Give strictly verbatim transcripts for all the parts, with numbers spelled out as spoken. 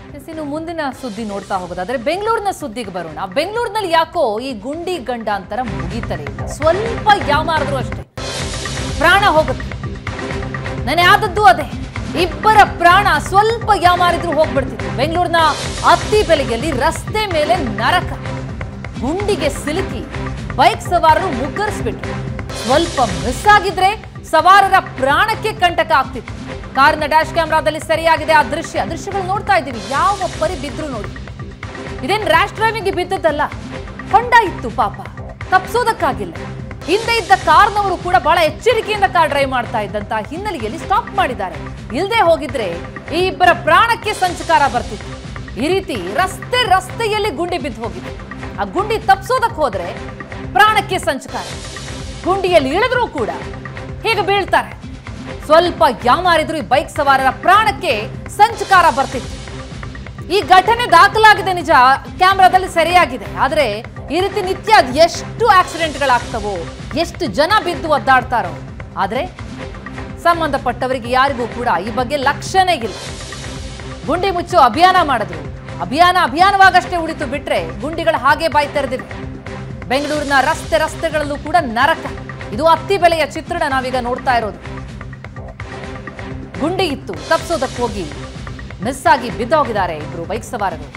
ಇನ್ನು ಮುಂದಿನ ಸುದ್ದಿ ನೋಡ್ತಾ ಹೋಗೋದಾದ್ರೆ ಬೆಂಗಳೂರಿನ ಸುದ್ದಿಗೆ ಬರೋಣ. ಬೆಂಗಳೂರಿನಲ್ಲಿ ಯಾಕೋ ಈ ಗುಂಡಿ ಗಂಡಾಂತರ ಮುಗೀತಲೇ ಇಲ್ಲ. ಸ್ವಲ್ಪ ಯಾಮಾರಿದ್ರು ಅಷ್ಟೇ ಪ್ರಾಣ ಹೋಗುತ್ತೆ. ನೆನೆ ಆದದ್ದು ಅದೇ, ಇಬ್ಬರ ಪ್ರಾಣ ಸ್ವಲ್ಪ ಯಾಮಾರಿದ್ರು ಹೋಗ್ಬಿಡ್ತಿತ್ತು. ಬೆಂಗಳೂರಿನ ಅತ್ತಿ ಬೆಲೆಯಲ್ಲಿ ರಸ್ತೆ ಮೇಲೆ ನರಕ, ಗುಂಡಿಗೆ ಸಿಲುಕಿ ಬೈಕ್ ಸವಾರರು ಮುಗ್ಗರಿಸ್ಬಿಟ್ರು. ಸ್ವಲ್ಪ ಮಿಸ್ ಆಗಿದ್ರೆ ಸವಾರರ ಪ್ರಾಣಕ್ಕೆ ಕಂಟಕ ಆಗ್ತಿತ್ತು. ಕಾರಿನ ಡ್ಯಾಶ್ ಕ್ಯಾಮೆರಾದಲ್ಲಿ ಸರಿಯಾಗಿದೆ ಆ ದೃಶ್ಯ. ದೃಶ್ಯಗಳು ನೋಡ್ತಾ ಇದ್ದೀವಿ. ಯಾವ ಪರಿ ಬಿದ್ರು ನೋಡಿ. ಇದೇನು ರ್ಯಾಶ್ ಡ್ರೈವಿಂಗ್ ಬಿದ್ದದ್ದಲ್ಲ, ಹೊಂಡ ಇತ್ತು ಪಾಪ, ತಪ್ಪಿಸೋದಕ್ಕಾಗಿಲ್ಲ. ಹಿಂದೆ ಇದ್ದ ಕಾರ್ನವರು ಕೂಡ ಬಹಳ ಎಚ್ಚರಿಕೆಯಿಂದ ಕಾರ್ ಡ್ರೈವ್ ಮಾಡ್ತಾ ಇದ್ದಂತ ಹಿನ್ನೆಲೆಯಲ್ಲಿ ಸ್ಟಾಪ್ ಮಾಡಿದ್ದಾರೆ. ಇಲ್ಲದೆ ಹೋಗಿದ್ರೆ ಈ ಇಬ್ಬರ ಪ್ರಾಣಕ್ಕೆ ಸಂಚಕಾರ ಬರ್ತಿತ್ತು. ಈ ರೀತಿ ರಸ್ತೆ ರಸ್ತೆಯಲ್ಲಿ ಗುಂಡಿ ಬಿದ್ದು ಹೋಗಿದೆ. ಆ ಗುಂಡಿ ತಪ್ಪಿಸೋದಕ್ಕೆ ಹೋದ್ರೆ ಪ್ರಾಣಕ್ಕೆ ಸಂಚಕಾರ. ಗುಂಡಿಯಲ್ಲಿ ಇಳಿದ್ರೂ ಕೂಡ ಹೇಗೆ ಬೀಳ್ತಾರೆ. ಸ್ವಲ್ಪ ಯಾಮಾರಿದ್ರು ಈ ಬೈಕ್ ಸವಾರರ ಪ್ರಾಣಕ್ಕೆ ಸಂಚಕಾರ ಬರ್ತಿತ್ತು. ಈ ಘಟನೆ ದಾಖಲಾಗಿದೆ ನಿಜ, ಕ್ಯಾಮ್ರಾದಲ್ಲಿ ಸರಿಯಾಗಿದೆ. ಆದರೆ ಈ ರೀತಿ ನಿತ್ಯ ಎಷ್ಟು ಆಕ್ಸಿಡೆಂಟ್ಗಳಾಗ್ತವೋ, ಎಷ್ಟು ಜನ ಬಿದ್ದು ಒದ್ದಾಡ್ತಾರೋ. ಆದರೆ ಸಂಬಂಧಪಟ್ಟವರಿಗೆ ಯಾರಿಗೂ ಕೂಡ ಈ ಬಗ್ಗೆ ಲಕ್ಷ್ಯನೇ ಇಲ್ಲ. ಗುಂಡಿ ಮುಚ್ಚೋ ಅಭಿಯಾನ ಮಾಡಿದ್ರು. ಅಭಿಯಾನ ಅಭಿಯಾನವಾಗಷ್ಟೇ ಉಳಿತು ಬಿಟ್ರೆ ಗುಂಡಿಗಳು ಹಾಗೆ ಬಾಯಿ ತೆರೆದಿವೆ. ಬೆಂಗಳೂರಿನ ರಸ್ತೆ ರಸ್ತೆಗಳಲ್ಲೂ ಕೂಡ ನರಕ. ಇದು ಅತ್ತಿ ಬೆಲೆಯ ಚಿತ್ರಣ ನಾವೀಗ ನೋಡ್ತಾ ಇರೋದು. ಗುಂಡಿ ಇತ್ತು, ತಪ್ಪಿಸೋದಕ್ಕೆ ಹೋಗಿ ಮಿಸ್ ಆಗಿ ಬಿದ್ದೋಗಿದ್ದಾರೆ ಇಬ್ರು ಬೈಕ್ ಸವಾರರು.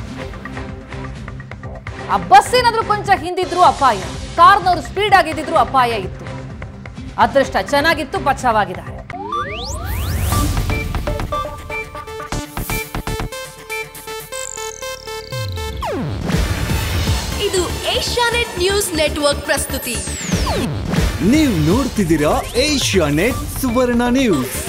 ಆ ಬಸ್ ಏನಾದ್ರೂ ಕೊಂಚ ಹಿಂದಿದ್ರು ಅಪಾಯ, ಕಾರ್ನವರು ಸ್ಪೀಡ್ ಆಗಿದ್ರು ಅಪಾಯ ಇತ್ತು. ಅದೃಷ್ಟ ಚೆನ್ನಾಗಿತ್ತು, ಬಚಾವಾಗಿದ್ದಾರೆ. ಇದು ಏಷ್ಯಾನೆಟ್ ನ್ಯೂಸ್ ನೆಟ್ವರ್ಕ್ ಪ್ರಸ್ತುತಿ. ನೀವು ನೋಡ್ತಿದ್ದೀರಾ ಏಷ್ಯಾನೆಟ್ ಸುವರ್ಣ ನ್ಯೂಸ್.